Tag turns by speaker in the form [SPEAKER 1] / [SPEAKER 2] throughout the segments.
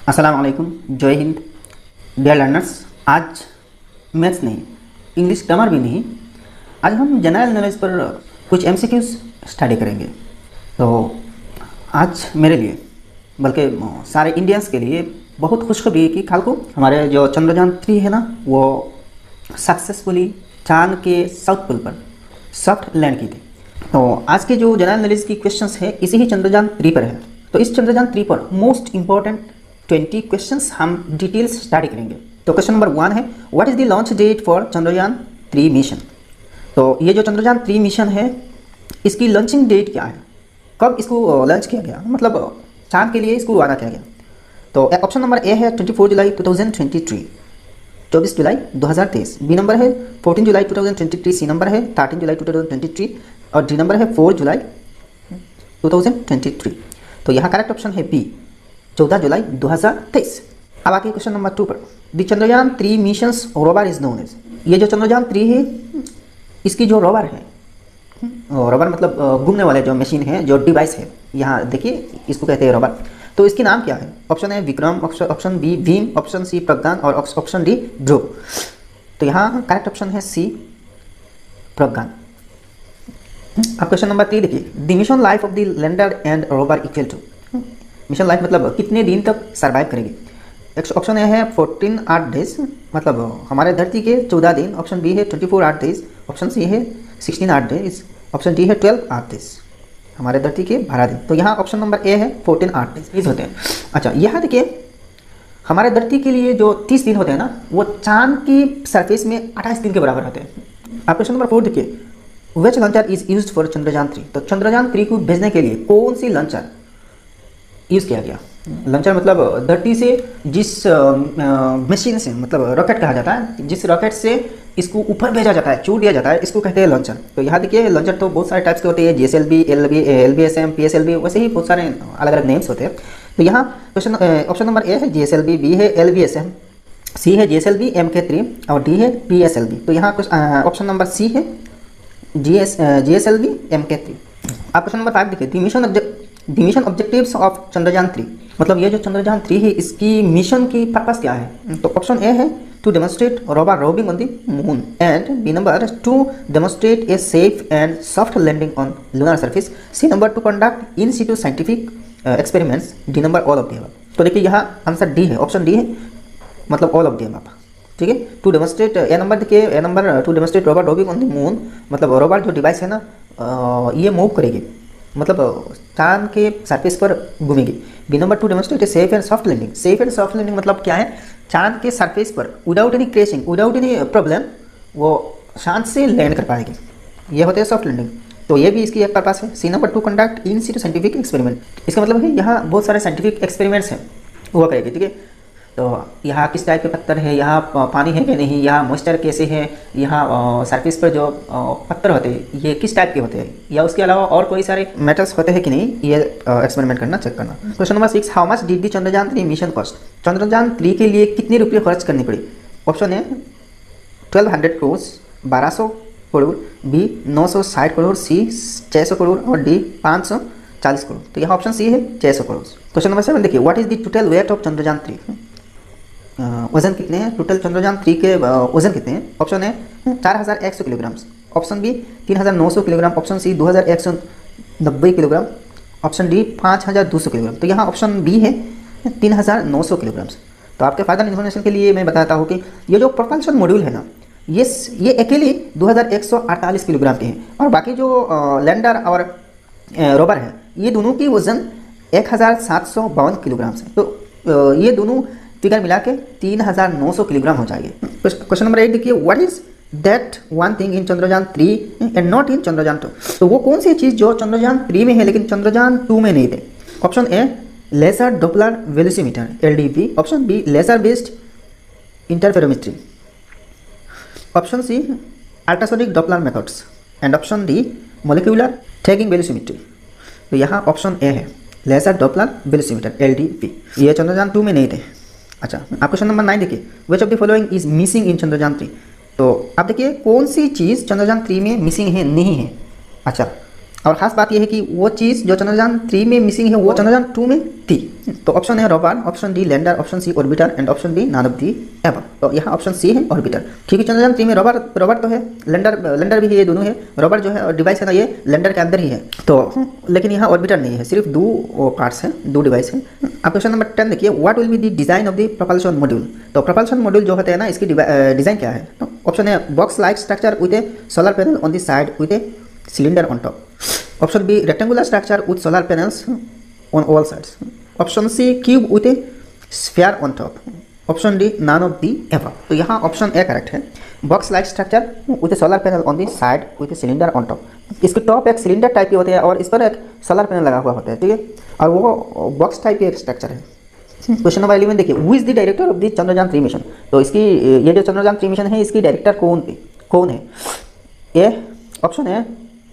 [SPEAKER 1] अस्सलाम वालेकुम, जय हिंद। डियर लर्नर्स, आज मैथ्स नहीं, इंग्लिश ग्रामर भी नहीं, आज हम जनरल नॉलेज पर कुछ एमसीक्यूज स्टडी करेंगे। तो आज मेरे लिए बल्कि सारे इंडियंस के लिए बहुत खुशखबरी है कि कल को हमारे जो चंद्रयान-3 है ना, वो सक्सेसफुली चांद के साउथ पोल पर सॉफ्ट लैंड की थी। तो आज के जो जनरल नॉलेज की क्वेश्चंस है इसी ही चंद्रयान-3 पर है। तो इस चंद्रयान-3 पर मोस्ट इंपॉर्टेंट 20 क्वेश्चंस हम डिटेल्स स्टडी करेंगे। तो क्वेश्चन नंबर 1 है, what is the launch date for चंद्रयान-3 मिशन। तो ये जो चंद्रयान-3 मिशन है इसकी लॉन्चिंग डेट क्या है, कब इसको लॉन्च किया गया, मतलब चांद के लिए इसको रवाना किया गया। तो ऑप्शन नंबर ए है 24 जुलाई 2023, 24 जुलाई 2023। बी नंबर है 14 जुलाई 2023। सी नंबर है 13 जुलाई 2023 और डी नंबर है 4 जुलाई 2023। तो यहाँ करेक्ट ऑप्शन है बी, 14 जुलाई 2023। अब आके क्वेश्चन नंबर 2 पर, द चंद्रयान-3 missions rover is known as. ये जो चंद्रयान-3 है इसकी जो रोवर है, रोवर मतलब घूमने वाले जो मशीन है, जो डिवाइस है, यहाँ देखिए इसको कहते हैं रोवर। तो इसके नाम क्या है? ऑप्शन है Vikram, option B Bhim, option C Pragyan और ऑप्शन डी ध्रुव। तो यहाँ करेक्ट ऑप्शन है सी, प्रज्ञान। अब क्वेश्चन नंबर 3 देखिए, the mission life of the lander and rover equal to. Mission life मतलब कितने दिन तक सर्वाइव करेगी। ऑप्शन ए है 14 8 डेज, मतलब हमारे धरती के 14 दिन। ऑप्शन बी है 24 8 डेज। ऑप्शन सी है 16 8 डेज। ऑप्शन डी है 12 8 डेज, हमारे धरती के 12 दिन। तो यहाँ ऑप्शन नंबर ए है 14 8 डेज होते हैं। अच्छा, यहाँ देखिए हमारे धरती के लिए जो 30 दिन होते हैं ना, वो चांद की सरफेस में 28 दिन के बराबर होते हैं। आप क्वेश्चन नंबर 4 देखिए, which launcher is used for चंद्रयान-3। तो चंद्रयान-3 को भेजने के लिए कौन सी लॉन्चर यूज़ किया गया। लॉन्चर मतलब धरती से जिस मशीन से, मतलब रॉकेट कहा जाता है, जिस रॉकेट से इसको ऊपर भेजा जाता है, छोड़ दिया जाता है, इसको कहते हैं लॉन्चर। तो यहाँ देखिए लॉन्चर तो बहुत सारे टाइप्स के होते हैं, GSLV, LBSM, PSLV, वैसे ही बहुत सारे अलग अलग नेम्स होते हैं। तो यहाँ क्वेश्चन ऑप्शन नंबर ए है GSLV, बी है LBSM, सी है GSLV MK3 और डी है PSLV। तो यहाँ ऑप्शन नंबर सी है GSLV MK3। आप क्वेश्चन नंबर 5 देखिए, द मिशन ऑब्जेक्टिव्स ऑफ चंद्रयान-3। मतलब ये जो चंद्रयान-3 है इसकी मिशन की पर्पस क्या है। तो ऑप्शन ए है to demonstrate rover roving on the moon and B number to demonstrate a safe and soft landing on lunar surface. C number to conduct in situ scientific experiments. D number all of the above. तो देखिए यहाँ answer D है, option D है, मतलब all of the above. ठीक है, to demonstrate A number देखिए, A number to demonstrate rover roving on the moon, मतलब रोवर जो डिवाइस है ना ये मूव करेगी, मतलब चांद के सरफेस पर घूमेगी। B number to demonstrate a safe and soft landing. Safe and soft landing मतलब क्या है, चांद के सरफेस पर without any crashing, without any problem वो शांत से लैंड कर पाएगी, ये होते हैं सॉफ्ट लैंडिंग। तो ये भी इसकी एक पर्पस है। C number to conduct in situ scientific experiment. इसका मतलब है यहाँ बहुत सारे साइंटिफिक एक्सपेरिमेंट्स हैं हुआ करेगी। ठीक है, तो यहाँ किस टाइप के पत्थर है, यहाँ पानी है कि नहीं, यहाँ मॉइस्चर कैसे है, यहाँ सरफेस पर जो पत्थर होते हैं ये किस टाइप के होते हैं, या उसके अलावा और कोई सारे मेटल्स होते हैं कि नहीं, ये एक्सपेरिमेंट करना, चेक करना। Question number 6, how much did the चंद्रयान-3 मिशन कॉस्ट। चंद्रयान-3 के लिए कितने रुपये खर्च करनी पड़ी। ऑप्शन है 1200 करोड़, 1200 करोड़, बी 960 करोड़, सी 600 करोड़ और डी 540 करोड़। तो यहाँ ऑप्शन सी है 600 करोड़। क्वेश्चन नंबर 7 देखिए, what is the total weight of चंद्रयान-3। वजन कितने हैं, टोटल चंद्रयान-3 के वजन कितने हैं। ऑप्शन है 4100 kilogram, option B 3900 kilogram, option C 2190 kilogram, option D 5200 kilogram. तो यहाँ ऑप्शन बी है 3900 किलोग्राम। तो आपके फायदा इन्फॉर्मेशन के लिए मैं बताता हूँ कि ये जो प्रोपल्शन मॉड्यूल है ना, ये अकेले 2148 किलोग्राम के हैं, और बाकी जो लैंडर और रोवर है ये दोनों की वजन 1752 किलोग्राम है। तो ये दोनों फिगर मिला के 3900 किलोग्राम हो जाएंगे। क्वेश्चन नंबर 8 देखिए, what is that one thing in चंद्रयान-3 एंड नॉट इन चंद्रयान-2। तो वो कौन सी चीज़ जो चंद्रयान-3 में है लेकिन चंद्रयान-2 में नहीं थे। Option A laser doppler velocimeter LDV, option B laser based interferometry, option C ultrasonic doppler methods and option D molecular tagging velocimetry. तो यहाँ ऑप्शन ए है लेजर डॉपलर वेलोसीमीटर LDV, ये चंद्रयान-2 में नहीं थे। अच्छा, आप क्वेश्चन नंबर 9 देखिए, which of the following is missing in चंद्रयान-3। तो आप देखिए कौन सी चीज़ चंद्रयान-3 में मिसिंग है, नहीं है। अच्छा, और ख़ास बात यह है कि वो चीज़ जो चंद्रयान 3 में मिसिंग है वो चंद्रयान 2 में थी। तो ऑप्शन है rover, option D lander, option C orbiter and option D none of the above. तो यहाँ ऑप्शन सी है ऑर्बिटर, क्योंकि चंद्रयान 3 में रोवर तो है, लैंडर भी है, ये दोनों है। रोवर जो है डिवाइस है ना, ये लैंडर के अंदर ही है। तो लेकिन यहाँ ऑर्बिटर नहीं है, सिर्फ 2 पार्ट्स हैं, 2 डिवाइस हैं। अब क्वेश्चन नंबर 10 देखिए, what will be the design of the propulsion module. तो प्रोपल्शन मॉड्यूल जो होते हैं ना, इसकी डिज़ाइन क्या है। तो ऑप्शन है box like structure with a solar panel on the side with a cylinder on top. Option B rectangular structure with solar panels on all sides. Option C cube with a sphere on top. Option D none of the above. तो यहाँ option A correct है, box like structure with a solar panel on the side with a cylinder on top. इसके top एक cylinder type के होते हैं और इस पर एक सोलर पैनल लगा हुआ होता है, ठीक है, और वो बॉक्स टाइप के एक स्ट्रक्चर है। क्वेश्चन नंबर 11 देखिए, who is the director of the Chandrayaan 3 mission. तो इसकी ये जो चंद्रयान 3 मिशन है, इसकी डायरेक्टर कौन है। ए ऑप्शन है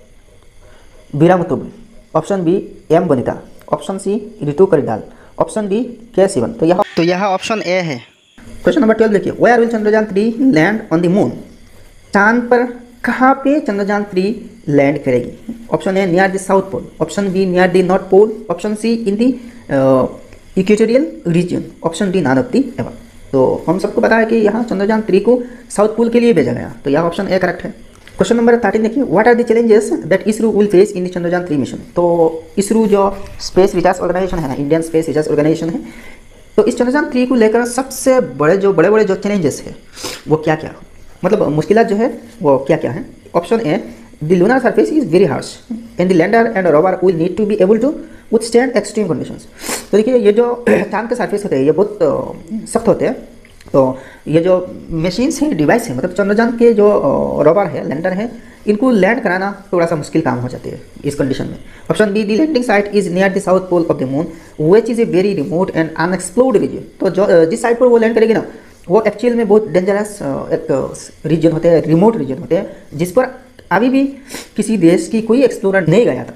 [SPEAKER 1] बीरा मुतुब, option B M Vanitha, option C Ritu Karidhal, option D K Sivan. तो यह ऑप्शन ए है। क्वेश्चन नंबर 12 देखिए, where will Chandrayaan 3 land on the moon. चांद पर कहाँ पे चंद्रयान 3 लैंड करेगी। Option A near the south pole, option B near the north pole, option C in the equatorial region, option D none of the above. तो हम सबको पता है कि यहाँ चंद्रयान 3 को साउथ पोल के लिए भेजा गया, तो यह ऑप्शन ए करेक्ट है। क्वेश्चन नंबर 13 देखिए, what are the challenges that ISRO will face in the Chandrayaan 3 mission. तो इसरो जो स्पेस रिसर्च ऑर्गेनाइजेशन है ना, इंडियन स्पेस रिसर्च ऑर्गेनाइजेशन है, तो इस चंद्रयान 3 को लेकर सबसे बड़े जो चैलेंजेस है वो क्या क्या, मतलब मुश्किलात जो है वो क्या क्या है। Option A the lunar surface is very harsh and the lander and rover will need to be able to withstand extreme conditions. तो देखिए, ये जो चांद के सरफेस होते हैं ये बहुत सख्त होते हैं। तो ये जो मशीन्स हैं, डिवाइस है, मतलब चंद्रयान के जो रोवर है, लैंडर है, इनको लैंड कराना थोड़ा सा मुश्किल काम हो जाती है इस कंडीशन में। Option B the landing site is near the south pole of the moon which is a very remote and unexplored region. तो जो जिस साइड पर वो लैंड करेगी ना, वो एक्चुअल में बहुत डेंजरस एक रीजन होते हैं, रिमोट रीजन होते हैं, जिस पर अभी भी किसी देश की कोई एक्सप्लोरर नहीं गया था।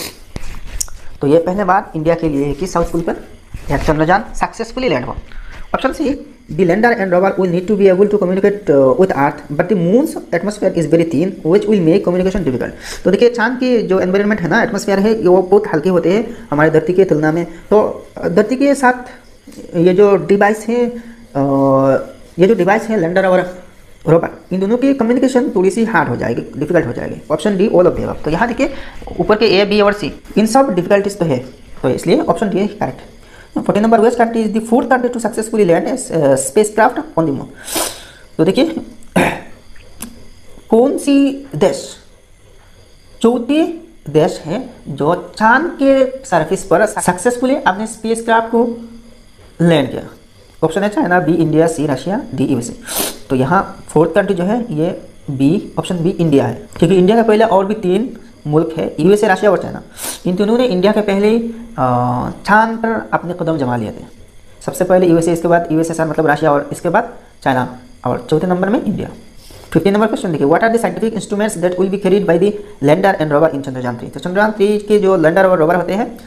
[SPEAKER 1] तो ये पहले बार इंडिया के लिए है कि साउथ पोल पर एक चंद्रयान सक्सेसफुली लैंड हुआ। Option C the lander and rover will need to be able to communicate with earth but the moon's atmosphere is very thin which will make communication difficult। तो देखिए, चांद की जो environment है ना, एटमॉस्फेयर है, वो बहुत हल्के होते हैं हमारे धरती के तुलना में। तो धरती के साथ ये जो डिवाइस है लैंडर और रोवर, इन दोनों की कम्युनिकेशन थोड़ी सी हार्ड हो जाएगी, डिफिकल्ट हो जाएगी। Option D all of the above. तो यहाँ देखिए, ऊपर के ए, बी और सी, इन सब डिफिकल्टीज तो है, तो इसलिए ऑप्शन डी करेक्ट है। 14 number, west country is the 4th country to successfully land spacecraft on the moon. तो देखिए, कौन सी देश चौथे देश है जो चांद के सरफेस पर सक्सेसफुली अपने स्पेसक्राफ्ट को लैंड किया। ऑप्शन है China, B India, C Russia, D USA. तो यहाँ 4th कंट्री जो है ये बी, ऑप्शन बी इंडिया है, क्योंकि इंडिया का पहले और भी 3 मुल्क है, यूएसए, रशिया और चाइना। इन तीनों ने इंडिया के पहले चांद पर अपने कदम जमा लिए थे। सबसे पहले यूएसए, इसके बाद यूएसएसआर मतलब रशिया, और इसके बाद चाइना, और चौथे नंबर में इंडिया। 15 नंबर क्वेश्चन देखिए, what are the scientific instruments that will be carried by the lander and rover in Chandrayaan 3। तो चंद्रयान 3 के जो लैंडर और रोवर होते हैं,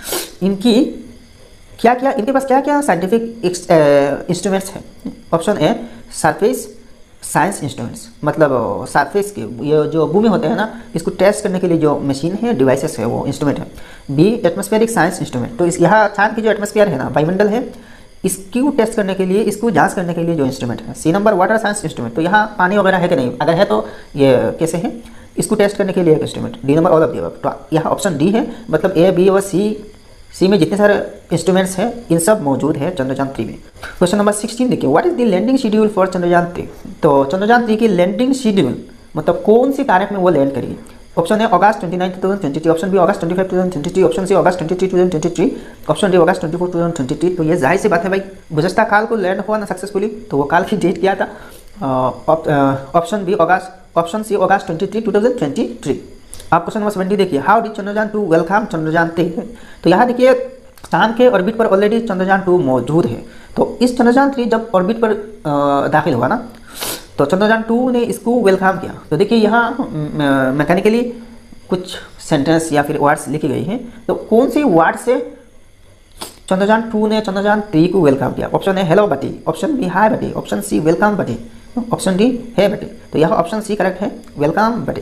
[SPEAKER 1] इनके पास क्या क्या साइंटिफिक इंस्ट्रूमेंट्स हैं। Option A surface science instruments, मतलब सरफेस के ये जो भूमि होते हैं ना, इसको टेस्ट करने के लिए जो मशीन है, डिवाइसेस है, वो इंस्ट्रूमेंट है। बी एटमॉस्फेरिक साइंस इंस्ट्रूमेंट, तो इस यहाँ चांद की जो एटमॉस्फेयर है ना, वायुमंडल है, इसको टेस्ट करने के लिए, इसको जांच करने के लिए जो इंस्ट्रूमेंट है। C number water science instrument, तो यहाँ पानी वगैरह है कि नहीं, अगर है तो ये कैसे है, इसको टेस्ट करने के लिए एक instrument. D number all of the above. तो यहाँ ऑप्शन डी है, मतलब ए, बी और सी में जितने सारे इंस्ट्रूमेंट्स हैं, इन सब मौजूद है चंद्रयान 3 में। क्वेश्चन नंबर 16 देखिए, what is the landing schedule for Chandrayaan 3। तो चंद्रयान 3 की लैंडिंग शेड्यूल, मतलब कौन सी तारीख में वो लैंड करेगी। ऑप्शन है अगस्त 29, 2023, ऑप्शन बी अगस्त 25, 2023, ऑप्शन सी अगस्त 23, 2023, ऑप्शन डी अगस्त 24, 2023। तो ये जाहिर सी बात है भाई, गुज़श्ता काल को लैंड हुआ ना सक्सेसफुली, तो वो काल की डेट क्या था। ऑप्शन बी अगस्त, ऑप्शन सी अगस्त 23, 2023। आप क्वेश्चन नंबर 70 देखिए, how did Chandrayaan 2 welcome Chandrayaan 3। तो यहाँ देखिए, चांद के ऑर्बिट पर ऑलरेडी चंद्रयान 2 मौजूद है। तो इस चंद्रयान 3 जब ऑर्बिट पर दाखिल हुआ ना, तो चंद्रयान 2 ने इसको वेलकम किया। तो देखिए, यहाँ मैकेनिकली कुछ सेंटेंस या फिर वर्ड्स लिखी गई हैं। तो कौन सी वर्ड से चंद्रयान 2 ने चंद्रयान 3 को वेलकम किया। ऑप्शन है हेलो बटी, option B hi buddy, option C welcome buddy, option D है बटी। तो यह ऑप्शन सी करेक्ट है, वेलकम बटी।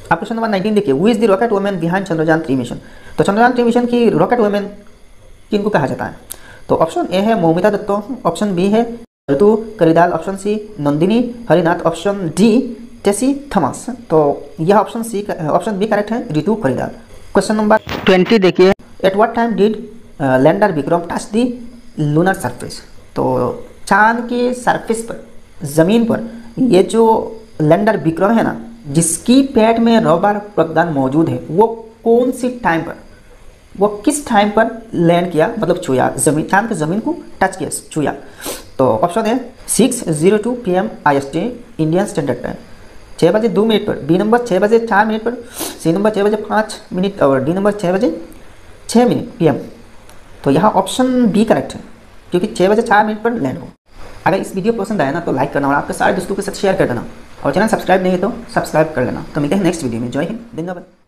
[SPEAKER 1] आप क्वेश्चन नंबर 19 देखिए, who is the rocket women behind Chandrayaan 3 mission. तो चंद्रयान 3 मिशन की रॉकेट वुमेन किनको कहा जाता है? तो ऑप्शन ए है मौमिता दत्तो, ऑप्शन बी है Ritu Karidhal, option C Nandini Harinath, option D Tessy Thomas. तो यह ऑप्शन बी करेक्ट है, ऋतु करिदाल। क्वेश्चन नंबर 20 देखिए, at what time did lander Vikram touch the lunar surface. तो चांद के सरफेस पर, जमीन पर ये जो लैंडर विक्रम है ना, जिसकी पेट में रोवर प्रज्ञान मौजूद है, वो कौन सी टाइम पर, वो किस टाइम पर लैंड किया, मतलब छुया, जमीन, चांद की जमीन को टच किया, छुया। तो ऑप्शन है 6:02 PM IST Indian standard time, 6 बजे 2 मिनट पर, बी नंबर 6 बजे 4 मिनट पर, सी नंबर 6 बजे 5 मिनट और डी नंबर 6 बजे 6 मिनट PM। तो यहाँ ऑप्शन बी करेक्ट है, क्योंकि 6 बजे 4 मिनट पर लैंड हो। अगर इस वीडियो पसंद आया ना तो लाइक करना और आपके सारे दोस्तों के साथ शेयर कर देना, और चैनल सब्सक्राइब नहीं है तो सब्सक्राइब कर लेना। तो मिलते हैं नेक्स्ट वीडियो में। जय हिंद, धन्यवाद।